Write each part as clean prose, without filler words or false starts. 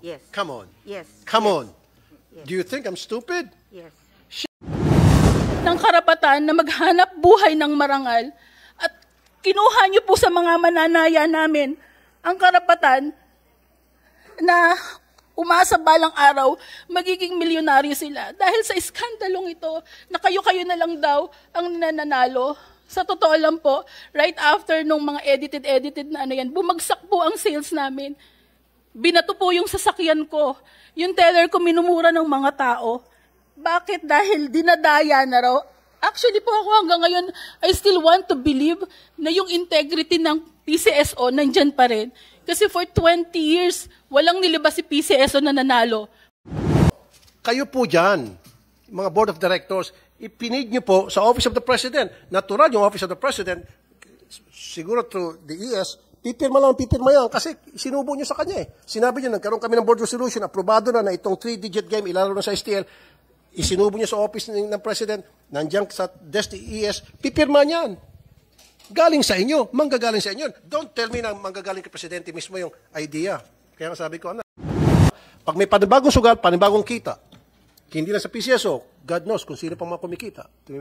Yes. Come on. Yes. Come Yes. on. Do you think I'm stupid? Yes. Ng karapatan na maghanap buhay ng marangal at kinuha niyo po sa mga mananaya namin ang karapatan na umasa balang araw magiging milyonaryo sila dahil sa iskandalong ito na kayo-kayo na lang daw ang nananalo. Sa totoo lang po, right after nung mga edited na ano yan, bumagsak po ang sales namin. Binato po yung sasakyan ko. Yung teller ko minumura ng mga tao. Bakit? Dahil dinadaya na raw. Actually po ako hanggang ngayon, I still want to believe na yung integrity ng PCSO nandyan pa rin. Kasi for 20 years, walang nilabas si PCSO na nanalo. Kayo po dyan, mga board of directors, ipinid nyo po sa Office of the President. Natural yung Office of the President, siguro through the ES, pipirma yan kasi sinubo nyo sa kanya eh. Sinabi nyo, nagkaroon kami ng board resolution, aprobado na itong 3-digit game, ilaro na sa STL, isinubo nyo sa Office ng President, nandiyan sa desk ni ES, pipirma niyan. Galing sa inyo, manggagaling sa inyo. Don't tell me na manggagaling kay Presidente mismo yung idea. Kaya nga sabi ko, pag may panibagong sugal, panibagong kita, hindi lang sa PCSO, God knows kung sino pang mga kumikita.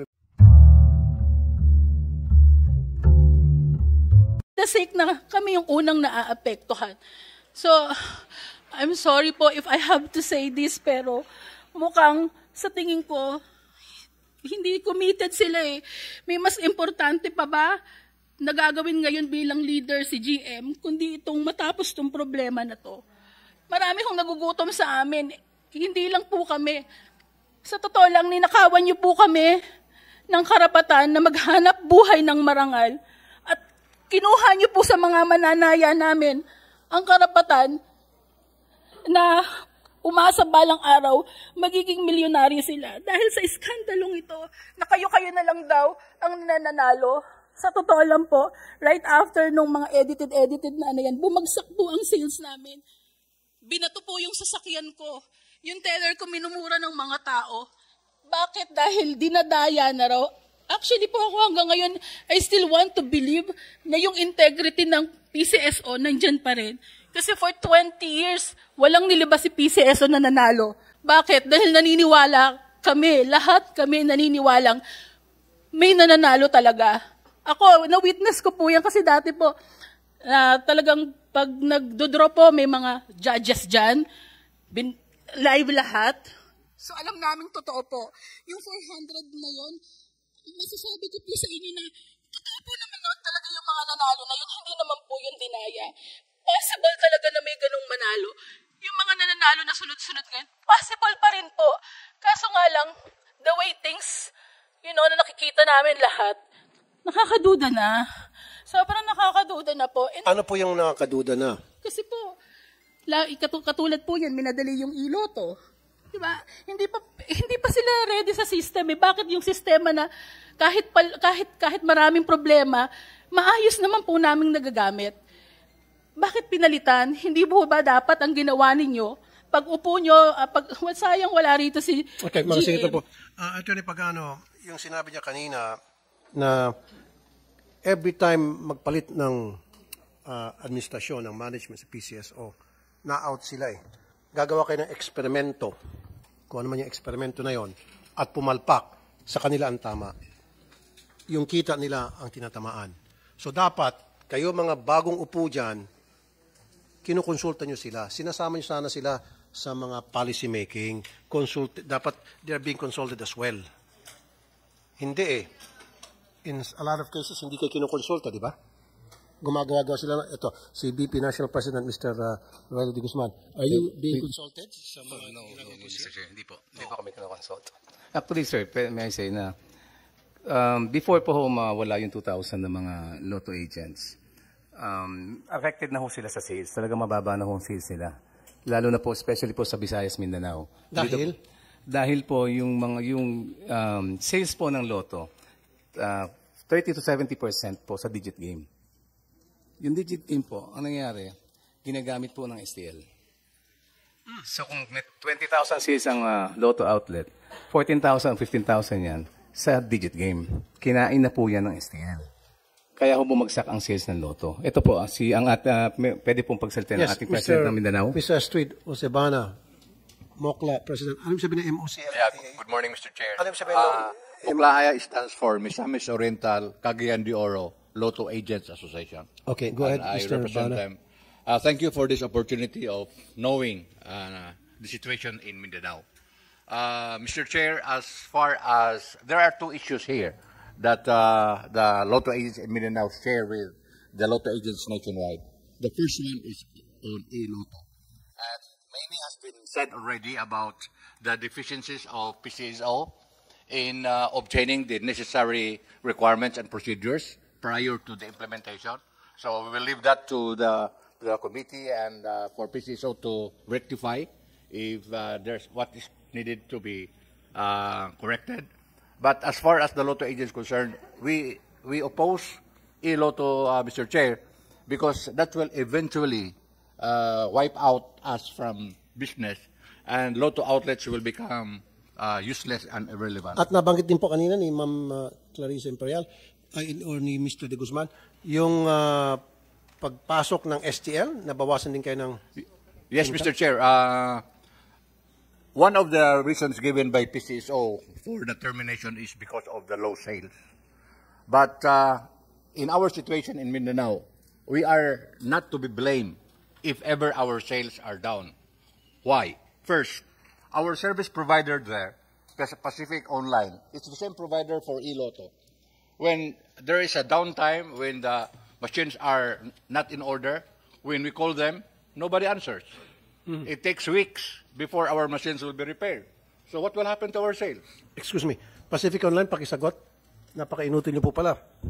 The sake na kami yung unang naaapektuhan. So, I'm sorry po if I have to say this, pero mukhang sa tingin ko, hindi committed sila eh. May mas importante pa ba na gagawin ngayon bilang leader si GM, kundi itong matapos itong problema na to. Marami kong nagugutom sa amin. Hindi lang po kami. Sa totoo lang, ninakawan niyo po kami ng karapatan na maghanap buhay ng marangal at kinuha niyo po sa mga mananaya namin ang karapatan na umasa balang araw magiging milyonaryo sila dahil sa iskandalong ito na kayo-kayo na lang daw ang nananalo. Sa totoo lang po, right after nung mga edited na ano yan, bumagsak po ang sales namin. Binato po yung sasakyan ko. Yung teller ko minumura ng mga tao. Bakit? Dahil dinadaya na raw. Actually po ako hanggang ngayon, I still want to believe na yung integrity ng PCSO nandyan pa rin. Kasi for 20 years, walang nilabas si PCSO na nanalo. Bakit? Dahil naniniwala kami, lahat kami naniniwalang may nananalo talaga. Ako, na-witness ko po yan kasi dati po, talagang pag nagdodraw po, may mga judges dyan, live lahat. So alam namin totoo po. Yung 400 na yun, masasabi ko po sa inyo na po naman naman talaga yung mga nanalo na yun, hindi naman po yung dinaya. Possible talaga na may ganung manalo. Yung mga nananalo na sunod-sunod ngayon, possible pa rin po. Kaso nga lang, the way things, na nakikita namin lahat, nakakaduda na. Sobrang nakakaduda na po. And, ano po yung nakakaduda na? kasi po, katulad po yan, minadali yung iloto. Diba? Hindi pa sila ready sa system eh. Bakit yung sistema na kahit maraming problema, maayos naman po naming nagagamit? Bakit pinalitan? Hindi po ba dapat ang ginawa ninyo? Pag upo nyo, sayang wala rito si Okay, mga GM. sige po. Attorney Pagano, yung sinabi niya kanina na every time magpalit ng administrasyon, ng management sa PCSO, na-out sila eh. Gagawa kayo ng eksperimento, kung ano man yung eksperimento na yon, at pumalpak, sa kanila ang tama. Yung kita nila ang tinatamaan. So dapat, kayo mga bagong upo dyan, kinukonsulta nyo sila. Sinasama nyo sana sila sa mga policy making. Dapat they're being consulted as well. Hindi eh. In a lot of cases, hindi kayo kinukonsulta, di ba? Gumagawa sila. Ito, si BP National President, Mr. Roel de Guzman. Are you being consulted? No, Mr. Chair, hindi po. Hindi po kami kinukonsult. Actually, sir, may I say na before po wala yung 2,000 na mga lotto agents, affected na ho sila sa sales. Talaga mababa na ho ang sales nila. Lalo na po, especially po sa Visayas, Mindanao. Dahil? Dahil po yung sales po ng lotto, 30 to 70% po sa digit game. Yung digit game po, ang nangyayari, ginagamit po ng STL. So kung 20,000 sales ang lotto outlet, 14,000, 15,000 yan sa digit game. Kinain na po yan ng STL. kaya bumagsak ang sales ng Lotto. Ito po, pwede pong pagsalita ng ating President ng Mindanao. Mr. Astrid Ocebana, Mokla President. Ano sabihin ng MOCL? Yeah, good morning, Mr. Chair. Ano sabihin ng Oklahaya stands for Misamis Oriental Cagayan de Oro Lotto Agents Association. Okay, go ahead, And I Mr. represent Bana. them. Thank you for this opportunity of knowing the situation in Mindanao. Mr. Chair, as far as there are two issues here that the Lotto agents in Mindanao share with the Lotto agents nationwide. The first one is on e-Lotto. And many has been said already about the deficiencies of PCSO in obtaining the necessary requirements and procedures prior to the implementation. So we will leave that to the committee and for PCSO to rectify if there's what is needed to be corrected. But as far as the Lotto agents concerned, we oppose e-Lotto, Mr. Chair, because that will eventually wipe out us from business and Lotto outlets will become useless and irrelevant. At nabanggit din po kanina ni Ma'am Clarissa Imperial or ni Mr. De Guzman, yung pagpasok ng STL, nabawasan din kayo ng... Yes, Mr. Chair. One of the reasons given by PCSO for the termination is because of the low sales. But in our situation in Mindanao, we are not to be blamed if ever our sales are down. Why? First, our service provider there, Pacific Online, it's the same provider for e-Lotto. When there is a downtime, when the machines are not in order, when we call them, nobody answers. Mm-hmm. It takes weeks before our machines will be repaired. So what will happen to our sales? Excuse me, Pacific Online, pakisagot. Napaka-inutil niyo po pala.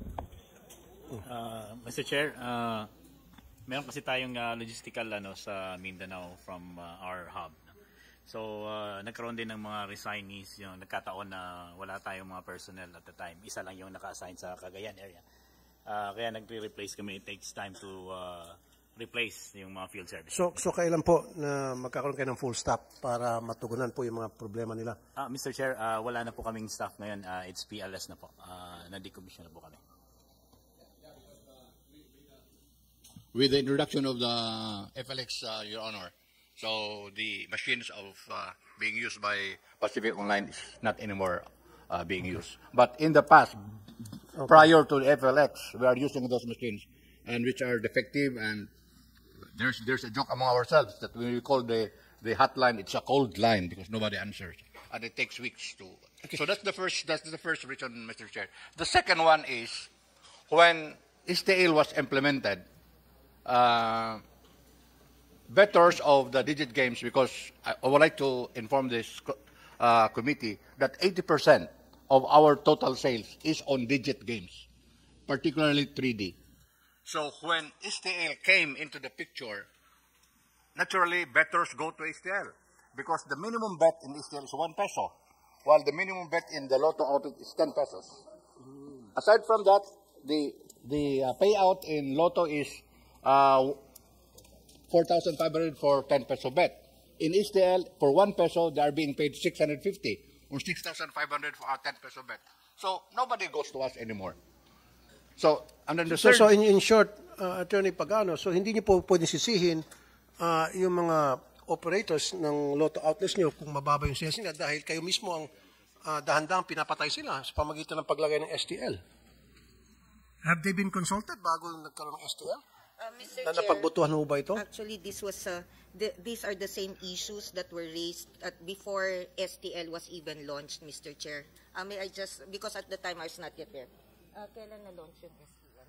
Mr. Chair, meron kasi tayong logistical sa Mindanao from our hub. So, nagkaroon din ng mga resignees, yung nagkataon na wala tayong mga personnel at the time. Isa lang yung naka-assign sa Cagayan area. Kaya nagre-replace kami. It takes time to replace yung mga field service. So kailan po na magkakaroon kayo ng full staff para matugunan po yung mga problema nila? Mr. Chair, wala na po kaming staff ngayon. It's PLS na po. Na-decommission na po kami. With the introduction of the FLX, Your Honor, so the machines of being used by Pacific Online is not anymore being used. But in the past, prior to the FLX, we are using those machines and which are defective, and there's a joke among ourselves that when we call the hotline, it's a cold line because nobody answers, and it takes weeks to. Okay. So that's the first reason, Mr. Chair. The second one is when STL was implemented. Bettors of the digit games, because I would like to inform this committee that 80% of our total sales is on digit games, particularly 3D. So when STL came into the picture, naturally bettors go to STL because the minimum bet in STL is 1 peso, while the minimum bet in the Lotto outlet is 10 pesos. Aside from that, the payout in Lotto is 4,500 for 10 peso bet. In STL, for 1 peso, they are being paid 650 or 6,500 for a 10 peso bet. So nobody goes to us anymore. So, and then the third... So in short, Attorney Pagano, so hindi niyo po pwedeng sisihin yung mga operators ng Lotto outlets niyo kung mababa yung sales nila dahil kayo mismo ang dahan-dahang pinapatay sila sa pamagitan ng paglagay ng STL. Have they been consulted bago nagkaroon ng STL? Mr. Na Chair, napagbutuhan mo ba ito? actually, this was these are the same issues that were raised before STL was even launched, Mr. Chair. May I just, because at the time I was not yet there. Kailan na-launch yung STL?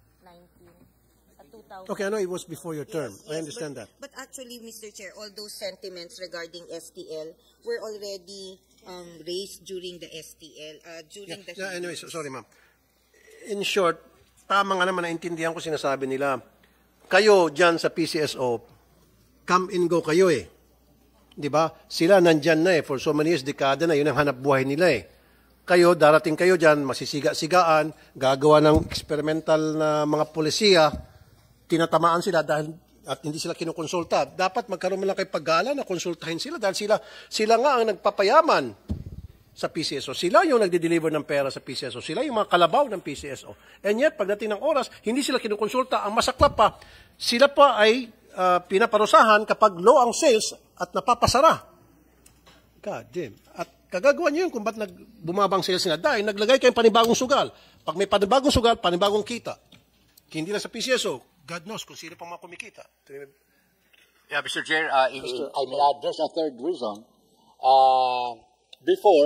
2000. Okay, I know it was before your term. Yes, I understand that. But actually, Mr. Chair, all those sentiments regarding STL were already raised during the STL, during the... Anyway, sorry ma'am. In short, tama nga naman, naintindihan ko sinasabi nila. Kayo dyan sa PCSO, come and go kayo eh. Di ba? Sila nandyan na eh. For so many years, dekada na, yun ang hanap buhay nila eh. Kayo, darating kayo dyan, masisiga-sigaan, gagawa ng experimental na mga polisiya, tinatamaan sila dahil at hindi sila kinukonsulta. Dapat magkaroon mo lang kayo paggala na konsultahin sila dahil sila nga ang nagpapayaman. sa PCSO. Sila yung nagde-deliver ng pera sa PCSO. Sila yung mga kalabaw ng PCSO. And yet, pagdating ng oras, hindi sila kinukonsulta. Ang masaklap pa, sila pa ay pinaparusahan kapag low ang sales at napapasara. God damn. At kagagawa niyo yun kung ba't bumabang sales nila. Dahil naglagay kayong panibagong sugal. Pag may panibagong sugal, panibagong kita. Hindi lang sa PCSO. God knows kung sino pang mga kumikita. Yeah, Mr. Chair, if I may add, there's a third reason. Before,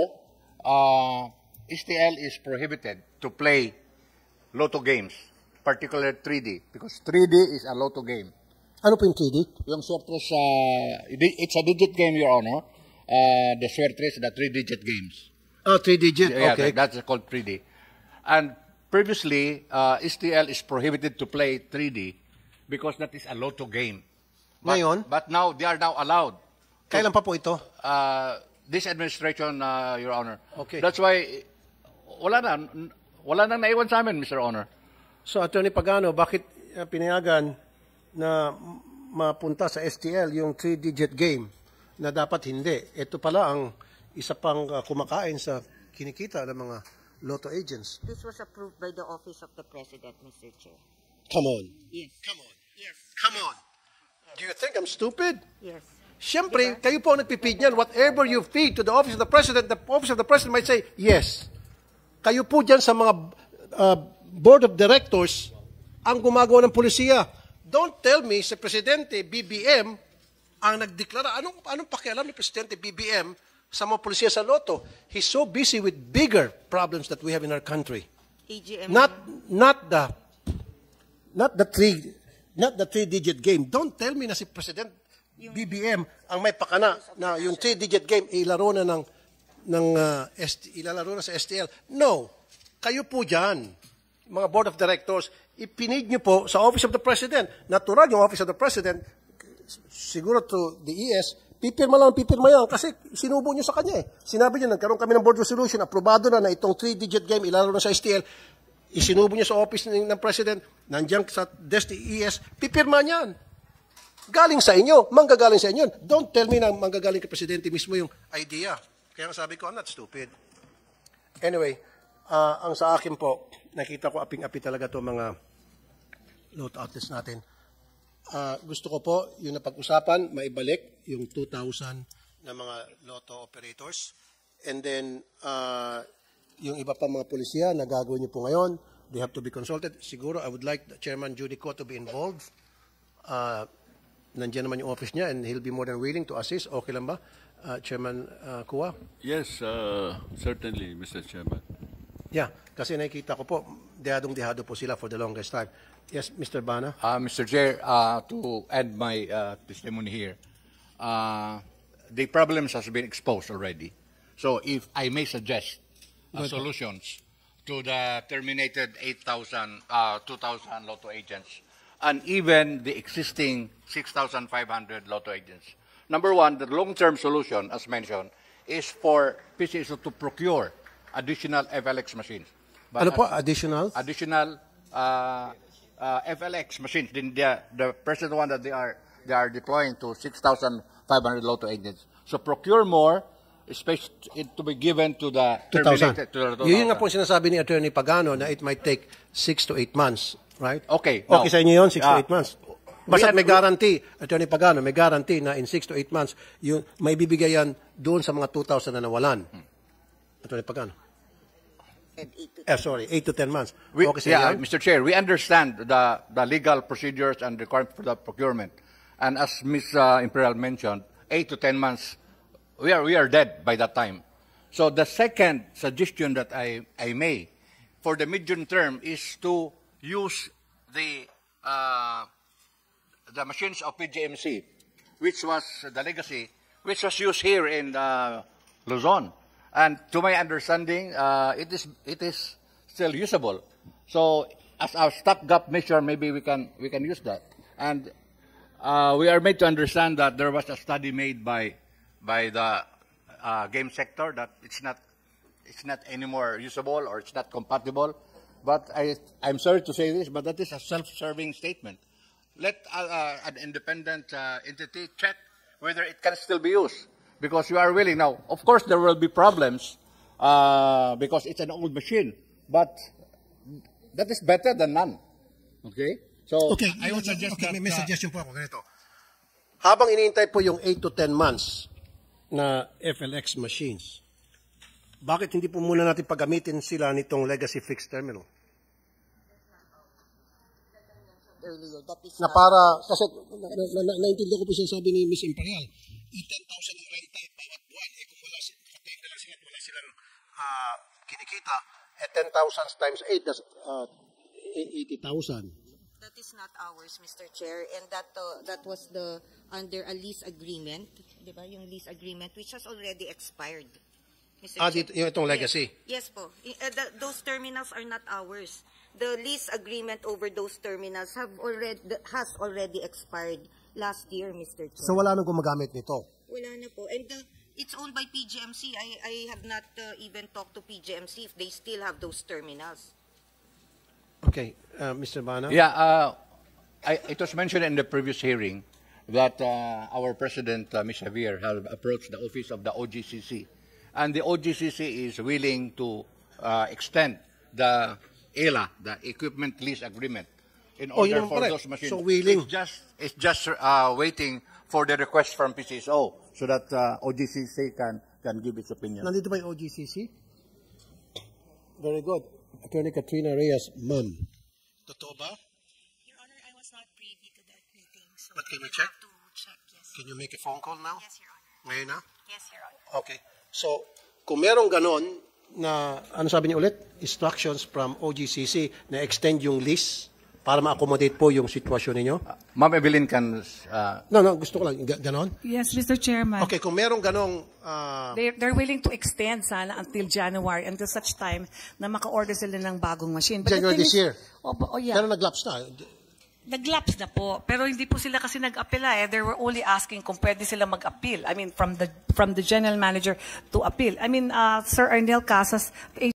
STL is prohibited to play lotto games, particularly 3D, because 3D is a lotto game. Ano po yung 3D? Yung Suertres, it's a digit game, Your Honor. The Suertres, the 3-digit games. Oh, 3-digit, Yeah, okay. that's called 3D. And previously, STL is prohibited to play 3D because that is a lotto game. Ngayon? But now, they are now allowed. Kailan pa po ito? This administration, Your Honor. Okay. That's why, wala nang naiwan sa amin, Mr. Honor. So, Attorney Pagano, bakit pinayagan na mapunta sa STL yung 3-digit game na dapat hindi? Ito pala ang isa pang kumakain sa kinikita ng mga lotto agents. This was approved by the Office of the President, Mr. Chair. Come on. Yes. Come on. Yes. Come on. Do you think I'm stupid? Yes. Siyempre, kayo po ang nagpipid niyan. Whatever you feed to the Office of the Office of the President might say, yes. Kayo po dyan sa mga Board of Directors ang gumagawa ng polisiya. Don't tell me si Presidente BBM ang nagdeklara. Anong pakialam ni Presidente BBM sa mga polisiya sa Lotto? He's so busy with bigger problems that we have in our country. AGM. Not the 3-digit game. Don't tell me na si President BBM ang may pakana na yung 3-digit game ilaro na ilalaro na sa STL. No. Kayo po dyan, mga Board of Directors, ipinid nyo po sa Office of the President. Natural yung Office of the President, siguro to the ES, pipirma yan kasi sinubo nyo sa kanya eh. Sinabi nyo, nagkaroon kami ng board resolution, aprobado na itong 3-digit game ilalaro na sa STL, isinubo nyo sa Office ng President, nandiyan sa desk ni ES, pipirma niyan. Galing sa inyo, manggagaling sa inyo. Don't tell me na manggagaling kay Presidente mismo yung idea. Kaya sabi ko, I'm not stupid. Anyway, ang sa akin po, nakita ko aping-api talaga to mga lotto outlets natin. Gusto ko po, yung napag-usapan, maibalik yung 2,000 na mga lotto operators. And then, yung iba pa mga polisiya na gagawin niyo po ngayon, they have to be consulted. Siguro, I would like Chairman Judico to be involved. Nandiyan naman yung office niya and he'll be more than willing to assist. Okay lang ba, Chairman Kua? Yes, certainly, Mr. Chairman. Yeah, kasi nakikita ko po, dehadong-dehado po sila for the longest time. Yes, Mr. Bana? Mr. Chair, to add my testimony here, the problems has been exposed already. So if I may suggest solutions to the terminated 2,000 lotto agents, and even the existing 6,500 lotto agents. Number one, the long-term solution, as mentioned, is for PCSO to procure additional FLX machines. But Ano po, additional? Additional FLX machines, the present one that they are deploying to 6,500 lotto agents. So procure more, especially to be given to the 2,000. terminated. Yun nga po sinasabi ni Attorney Pagano na it might take 6 to 8 months, right? Okay. Now, Okay sa inyo yun, 6 to 8 months. Basta may guarantee, Attorney Pagano, may guarantee na in 6 to 8 months, yung, may bibigay yan doon sa mga 2,000 na nawalan. Attorney Pagano. 8 to 10 months. Okay sa inyo yan? Mr. Chair, we understand the legal procedures and requirements for the procurement. And as Ms. Imperial mentioned, 8 to 10 months, we are dead by that time. So the second suggestion that I make for the medium term is to use the machines of PGMC, which was the legacy, which was used here in Luzon. And to my understanding, it is still usable. So as our stopgap measure, maybe we can use that. And we are made to understand that there was a study made by the game sector that it's not anymore usable or it's not compatible. But I'm sorry to say this, but that is a self-serving statement. Let an independent entity check whether it can still be used, because we are willing now. Of course, there will be problems because it's an old machine. But that is better than none. Okay? So Okay, I would suggest that may suggestion po ako ganito. Habang iniintay po yung 8 to 10 months na FLX machines, bakit hindi po muna natin paggamitin sila nitong legacy fixed terminal? Earlier, that is Na para, kasi naintindihan ko po siya sabi ni Ms. Imperial, 10,000 ang renta bawat buwan, kung wala silang, wala silang kinikita, 10,000 times 8, that's 80,000. That is not ours, Mr. Chair, and that was the under a lease agreement, di ba? Yung lease agreement which has already expired. Mr. Chair. Dito, yung itong legacy. Yes po. Those terminals are not ours. The lease agreement over those terminals has already expired last year, Mr. Chair. So wala nang gumagamit nito. Wala na po. And it's owned by PGMC. I have not even talked to PGMC if they still have those terminals. Okay, Mr. Bana? Yeah, it was mentioned in the previous hearing that our President, Ms. Javier, have approached the office of the OGCC. And the OGCC is willing to extend the ELA, the Equipment Lease Agreement, in order for those machines. So willing. It's just waiting for the request from PCSO so that OGCC can give its opinion. Nandito ba yung OGCC? Very good. Attorney Katrina Reyes, ma'am. Totoo ba? Your Honor, I was not privy to that meeting. So But can you check? To check, yes. Can you make a phone call now? Yes, Your Honor. Ngayon na? Yes, Your Honor. Okay. So, kung merong ganon na, ano sabi niyo ulit? Instructions from OGCC na extend yung lease para ma-accommodate po yung sitwasyon ninyo? Ma'am Evelyn can... No, gusto ko lang. Ganon? Yes, Mr. Chairman. Okay, kung merong ganong... They're willing to extend sana until January, until such time na maka-order sila ng bagong machine. But January this year. Yeah. Pero nag-lapse na. Nag-lapse na po. Pero hindi po sila kasi nag-apela eh. They were only asking kung pwede sila mag-appeal. I mean, from the general manager to appeal. I mean, Sir Arnel Casas,